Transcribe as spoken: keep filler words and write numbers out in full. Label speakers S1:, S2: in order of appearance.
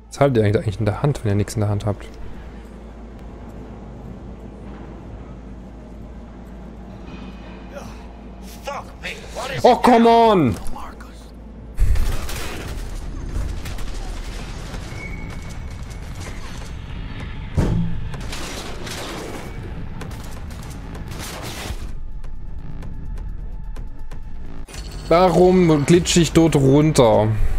S1: Was haltet ihr eigentlich in der Hand, wenn ihr nichts in der Hand habt? Oh, come on! Warum glitsche ich dort runter?